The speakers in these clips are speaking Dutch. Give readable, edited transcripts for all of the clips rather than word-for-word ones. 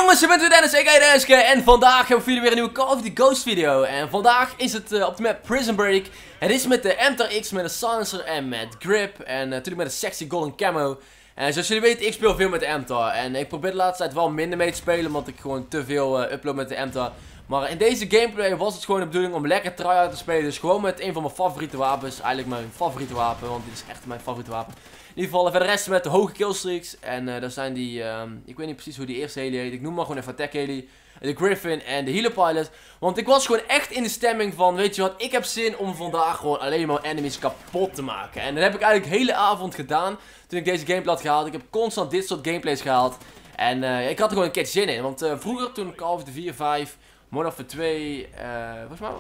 Jongens, ik ben weer Dennis, ik heet Denniske en vandaag hebben we voor jullie weer een nieuwe Call of Duty Ghost video. En vandaag is het op de map Prison Break. Het is met de MTRX, met een silencer en met grip en natuurlijk met een sexy golden camo. En zoals jullie weten, ik speel veel met de MTAR en ik probeer de laatste tijd wel minder mee te spelen, omdat ik gewoon te veel upload met de MTAR. Maar in deze gameplay was het gewoon de bedoeling om lekker try-out te spelen, dus gewoon met een van mijn favoriete wapens. Eigenlijk mijn favoriete wapen, want dit is echt mijn favoriete wapen. In ieder geval verder rest met de hoge killstreaks. En daar zijn die, ik weet niet precies hoe die eerste heli heet. Ik noem maar gewoon even attack heli. De Griffin en de healer pilot. Want ik was gewoon echt in de stemming van, weet je wat, ik heb zin om vandaag gewoon alleen maar enemies kapot te maken. En dat heb ik eigenlijk de hele avond gedaan toen ik deze gameplay had gehaald. Ik heb constant dit soort gameplays gehaald. En ik had er gewoon een keer zin in. Want vroeger toen Call of Duty 4, 5, Modern Warfare 2, volgens mij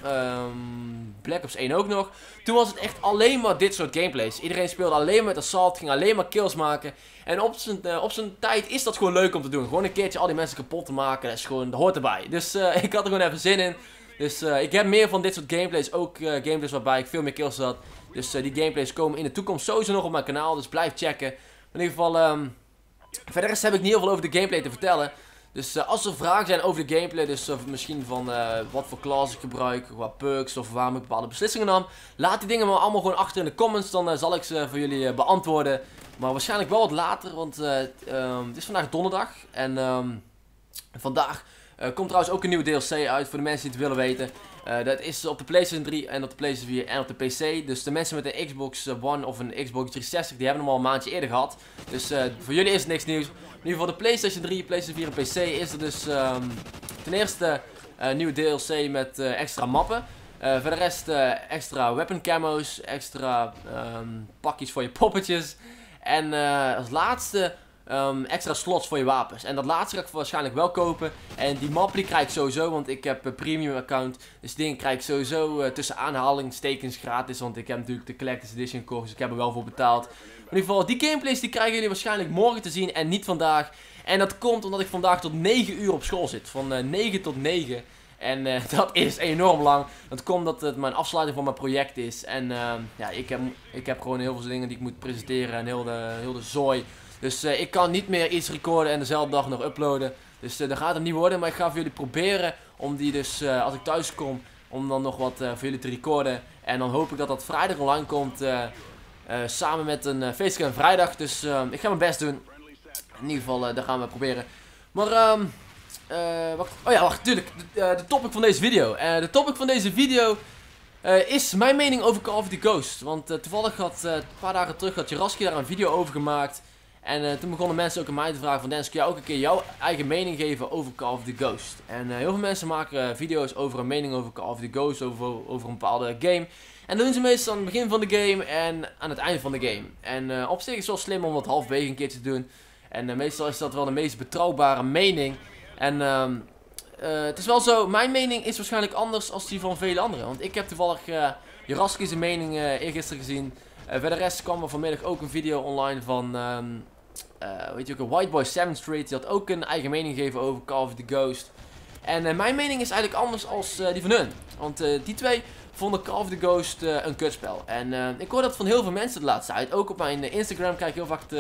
Black Ops 1 ook nog. Toen was het echt alleen maar dit soort gameplays. Iedereen speelde alleen met assault, ging alleen maar kills maken. En op zijn tijd is dat gewoon leuk om te doen. Gewoon een keertje al die mensen kapot te maken, dat is gewoon, dat hoort erbij. Dus ik had er gewoon even zin in. Dus ik heb meer van dit soort gameplays, ook gameplays waarbij ik veel meer kills had. Dus die gameplays komen in de toekomst sowieso nog op mijn kanaal, dus blijf checken. In ieder geval, verder heb ik niet heel veel over de gameplay te vertellen. Dus als er vragen zijn over de gameplay, dus misschien van wat voor class ik gebruik, wat perks of waarom ik bepaalde beslissingen nam, laat die dingen maar allemaal gewoon achter in de comments, dan zal ik ze voor jullie beantwoorden. Maar waarschijnlijk wel wat later, want het is vandaag donderdag en vandaag komt trouwens ook een nieuwe DLC uit voor de mensen die het willen weten. Dat is op de PlayStation 3 en op de PlayStation 4 en op de PC. Dus de mensen met een Xbox One of een Xbox 360, die hebben hem al een maandje eerder gehad. Dus voor jullie is het niks nieuws. In ieder geval de PlayStation 3, PlayStation 4 en PC is er dus ten eerste nieuwe DLC met extra mappen. Voor de rest extra weapon camo's, extra pakjes voor je poppetjes. En als laatste extra slots voor je wapens. En dat laatste ga ik waarschijnlijk wel kopen. En die map die krijg ik sowieso, want ik heb een premium account. Dus die dingen krijg ik sowieso tussen aanhalingstekens gratis. Want ik heb natuurlijk de Collector's Edition gekocht, dus ik heb er wel voor betaald. In ieder geval, die gameplays die krijgen jullie waarschijnlijk morgen te zien en niet vandaag. En dat komt omdat ik vandaag tot 9 uur op school zit. Van 9 tot 9. En dat is enorm lang. Dat komt dat het mijn afsluiting van mijn project is. En ja, ik heb gewoon heel veel dingen die ik moet presenteren en heel de zooi. Dus ik kan niet meer iets recorden en dezelfde dag nog uploaden. Dus dat gaat het niet worden. Maar ik ga voor jullie proberen om die dus, als ik thuis kom, om dan nog wat voor jullie te recorden. En dan hoop ik dat dat vrijdag online komt. Samen met een feestje vrijdag. Dus ik ga mijn best doen. In ieder geval, dat gaan we proberen. Maar, wacht. Oh ja, wacht, tuurlijk. De topic van deze video. De topic van deze video is mijn mening over Call of Duty Ghost. Want toevallig had een paar dagen terug had Jaraski daar een video over gemaakt. En toen begonnen mensen ook aan mij te vragen van Dennis, kun jij ook een keer jouw eigen mening geven over Call of Duty Ghost? En heel veel mensen maken video's over een mening over Call of Duty Ghost, over een bepaalde game. En dat doen ze meestal aan het begin van de game en aan het einde van de game. En op zich is het wel slim om dat halverwege een keertje te doen. En meestal is dat wel de meest betrouwbare mening. En het is wel zo, mijn mening is waarschijnlijk anders als die van vele anderen. Want ik heb toevallig Jaraski's mening eergisteren gezien. Voor de rest kwam er vanmiddag ook een video online van, weet je ook, een White Boy 7th Street. Die had ook een eigen mening gegeven over Call of Duty Ghost. En mijn mening is eigenlijk anders als die van hun. Want die twee vonden Call of Duty Ghost een kutspel. En ik hoor dat van heel veel mensen de laatste tijd. Ook op mijn Instagram krijg ik heel vaak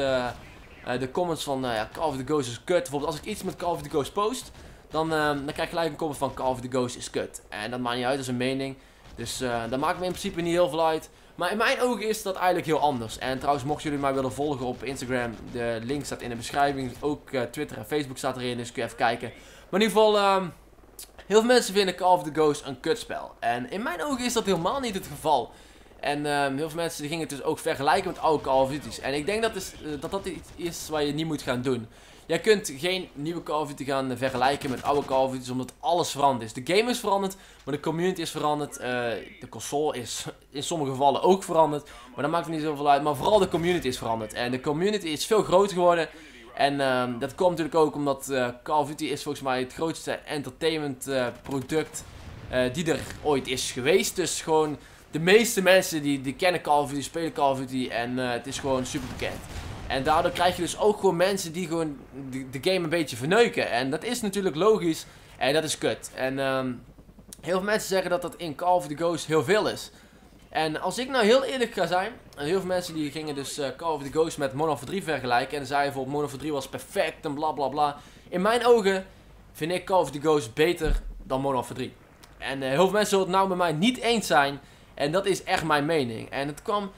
de comments van ja, Call of Duty Ghost is kut. Bijvoorbeeld als ik iets met Call of Duty Ghost post, dan krijg ik gelijk een comment van Call of Duty Ghost is kut. En dat maakt niet uit, dat is een mening. Dus dat maakt me in principe niet heel veel uit. Maar in mijn ogen is dat eigenlijk heel anders. En trouwens, mochten jullie mij willen volgen op Instagram, de link staat in de beschrijving. Ook Twitter en Facebook staat erin, dus kun je even kijken. Maar in ieder geval, heel veel mensen vinden Call of Duty Ghost een kutspel. En in mijn ogen is dat helemaal niet het geval. En heel veel mensen die gingen het dus ook vergelijken met oude Call of Duty's. En ik denk dat iets is wat je niet moet gaan doen. Jij kunt geen nieuwe Call of Duty gaan vergelijken met oude Call of Duty's, omdat alles veranderd is. De game is veranderd, maar de community is veranderd. De console is in sommige gevallen ook veranderd, maar dat maakt er niet zoveel uit. Maar vooral de community is veranderd. En de community is veel groter geworden. En dat komt natuurlijk ook omdat Call of Duty is volgens mij het grootste entertainment product die er ooit is geweest. Dus gewoon de meeste mensen die kennen Call of Duty, spelen Call of Duty en het is gewoon super bekend. En daardoor krijg je dus ook gewoon mensen die gewoon de game een beetje verneuken. En dat is natuurlijk logisch. En dat is kut. En heel veel mensen zeggen dat dat in Call of Duty Ghost heel veel is. En als ik nou heel eerlijk ga zijn, heel veel mensen die gingen dus Call of the Ghost met Modern Warfare 3 vergelijken. En zeiden bijvoorbeeld Modern Warfare 3 was perfect en bla bla bla. In mijn ogen vind ik Call of the Ghost beter dan Modern Warfare 3. En heel veel mensen zullen het nou met mij niet eens zijn. En dat is echt mijn mening. En het kwam...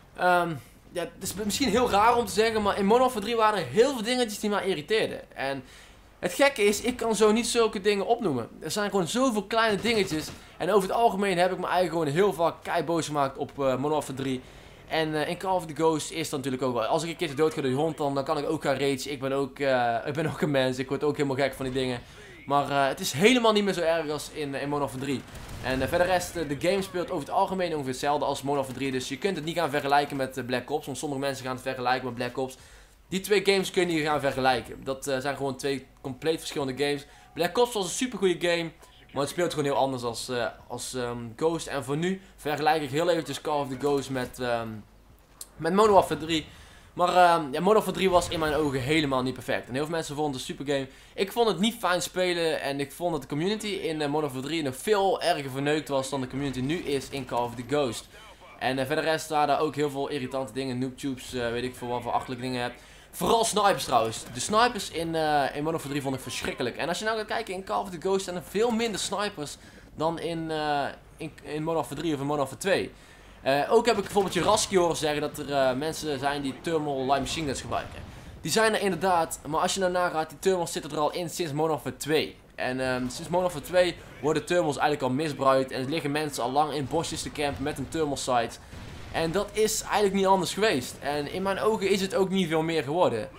ja, het is misschien heel raar om te zeggen, maar in Modern Warfare 3 waren er heel veel dingetjes die mij irriteerden. En het gekke is, ik kan zo niet zulke dingen opnoemen. Er zijn gewoon zoveel kleine dingetjes. En over het algemeen heb ik me eigenlijk gewoon heel vaak keiboos gemaakt op Modern Warfare 3. En in Call of the Ghost is dat natuurlijk ook wel. Als ik een keertje dood ga door die hond, dan kan ik ook gaan rage. Ik ben ook een mens, ik word ook helemaal gek van die dingen. Maar het is helemaal niet meer zo erg als in Modern Warfare 3. En verder rest, de game speelt over het algemeen ongeveer hetzelfde als Modern Warfare 3. Dus je kunt het niet gaan vergelijken met Black Ops. Want sommige mensen gaan het vergelijken met Black Ops. Die twee games kun je niet gaan vergelijken. Dat zijn gewoon twee compleet verschillende games. Black Ops was een super goede game. Maar het speelt gewoon heel anders als Ghost. En voor nu vergelijk ik heel eventjes Call of the Ghost met Modern Warfare 3. Maar ja, Modern Warfare 3 was in mijn ogen helemaal niet perfect. En heel veel mensen vonden het een super game. Ik vond het niet fijn spelen. En ik vond dat de community in Modern Warfare 3 nog veel erger verneukt was dan de community nu is in Call of the Ghost. En verder rest waren daar ook heel veel irritante dingen. Noobtubes, weet ik veel wat voor achterlijke dingen hebt. Vooral snipers trouwens. De snipers in Modern Warfare 3 vond ik verschrikkelijk. En als je nou gaat kijken in Call of the Ghost zijn er veel minder snipers dan in Modern Warfare 3 of in Modern Warfare 2. Ook heb ik bijvoorbeeld Juraski horen zeggen dat er mensen zijn die thermal light machine guns gebruiken. Die zijn er inderdaad, maar als je nou nagaat, die thermals zitten er al in sinds Modern Warfare 2. En sinds Modern Warfare 2 worden thermals eigenlijk al misbruikt en er liggen mensen al lang in bosjes te campen met een thermal sight. En dat is eigenlijk niet anders geweest. En in mijn ogen is het ook niet veel meer geworden.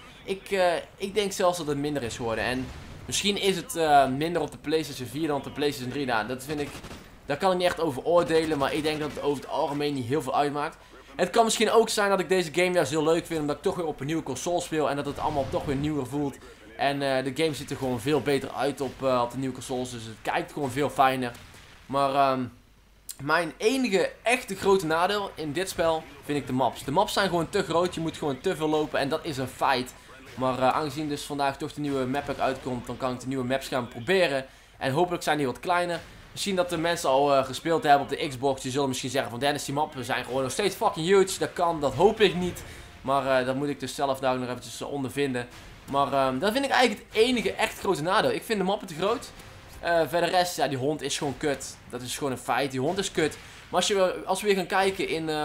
Ik denk zelfs dat het minder is geworden. En misschien is het minder op de PlayStation 4 dan op de PlayStation 3. Nou, dat vind ik... Daar kan ik niet echt over oordelen. Maar ik denk dat het over het algemeen niet heel veel uitmaakt. Het kan misschien ook zijn dat ik deze game juist heel leuk vind. Omdat ik toch weer op een nieuwe console speel. En dat het allemaal toch weer nieuwer voelt. En de game ziet er gewoon veel beter uit op de nieuwe consoles. Dus het kijkt gewoon veel fijner. Maar... mijn enige echte grote nadeel in dit spel vind ik de maps. De maps zijn gewoon te groot, je moet gewoon te veel lopen en dat is een feit. Maar aangezien dus vandaag toch de nieuwe map pack uitkomt, dan kan ik de nieuwe maps gaan proberen. En hopelijk zijn die wat kleiner. Misschien dat de mensen al gespeeld hebben op de Xbox, die zullen misschien zeggen van Dennis, die mappen zijn gewoon nog steeds fucking huge. Dat kan, dat hoop ik niet. Maar dat moet ik dus zelf daar nog eventjes ondervinden. Maar dat vind ik eigenlijk het enige echt grote nadeel. Ik vind de mappen te groot. Verder rest, ja, die hond is gewoon kut. Dat is gewoon een feit, die hond is kut. Maar als we weer gaan kijken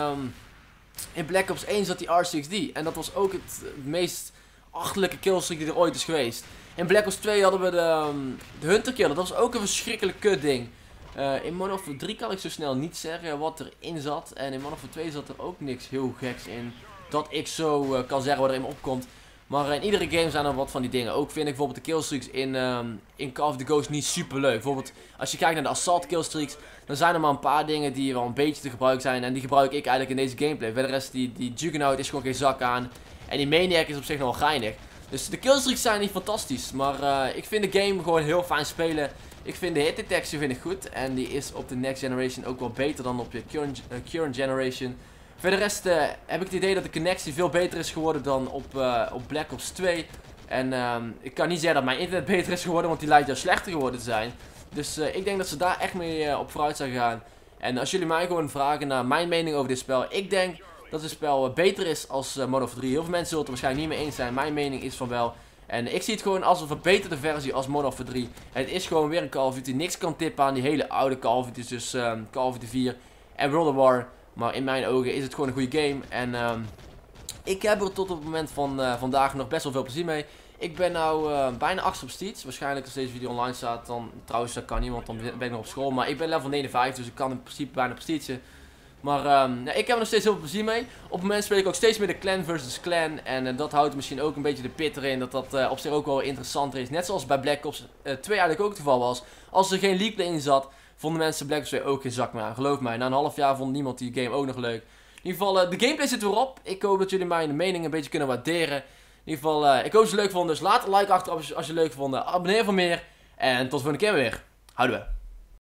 in Black Ops 1 zat die R6D. En dat was ook het meest achterlijke killstreak die er ooit is geweest. In Black Ops 2 hadden we de Hunter Killer. Dat was ook een verschrikkelijk kut ding. In Modern Warfare 3 kan ik zo snel niet zeggen wat erin zat. En in Modern Warfare 2 zat er ook niks heel geks in. Dat ik zo kan zeggen wat er in me opkomt. Maar in iedere game zijn er wat van die dingen. Ook vind ik bijvoorbeeld de killstreaks in Call of the Ghost niet super leuk. Bijvoorbeeld als je kijkt naar de assault killstreaks, dan zijn er maar een paar dingen die wel een beetje te gebruiken zijn. En die gebruik ik eigenlijk in deze gameplay. Verder rest die Juggernaut is gewoon geen zak aan. En die Maniac is op zich nog wel geinig. Dus de killstreaks zijn niet fantastisch. Maar ik vind de game gewoon heel fijn spelen. Ik vind de hit detection vind ik goed. En die is op de next generation ook wel beter dan op de current generation. Verder rest heb ik het idee dat de connectie veel beter is geworden dan op Black Ops 2. En ik kan niet zeggen dat mijn internet beter is geworden, want die lijkt juist slechter geworden te zijn. Dus ik denk dat ze daar echt mee op vooruit zijn gegaan. En als jullie mij gewoon vragen naar mijn mening over dit spel. Ik denk dat het spel beter is als Modern Warfare 3. Heel veel mensen zullen het er waarschijnlijk niet mee eens zijn. Mijn mening is van wel. En ik zie het gewoon als een verbeterde versie als Modern Warfare 3. Het is gewoon weer een Call of Duty. Niks kan tippen aan die hele oude Call of Duty. Dus Call of Duty 4 en World of War. Maar in mijn ogen is het gewoon een goede game. En ik heb er tot op het moment van vandaag nog best wel veel plezier mee. Ik ben nou bijna 8 op Steeds. Waarschijnlijk als deze video online staat, dan trouwens dat kan niet, want dan ben ik nog op school. Maar ik ben level 59, dus ik kan in principe bijna Prestige. Maar ja, ik heb er nog steeds heel veel plezier mee. Op het moment speel ik ook steeds meer de clan versus clan. En dat houdt misschien ook een beetje de pit erin. Dat op zich ook wel interessanter is. Net zoals bij Black Ops 2 eigenlijk ook het geval was. Als er geen league play in zat, vonden mensen Black Ops 2 ook geen zak meer aan. Geloof mij, na een half jaar vond niemand die game ook nog leuk. In ieder geval, de gameplay zit weer op. Ik hoop dat jullie mijn mening een beetje kunnen waarderen. In ieder geval, ik hoop dat je het leuk vonden. Dus laat een like achter als je het leuk vond. Abonneer voor meer. En tot de volgende keer weer. Houden we.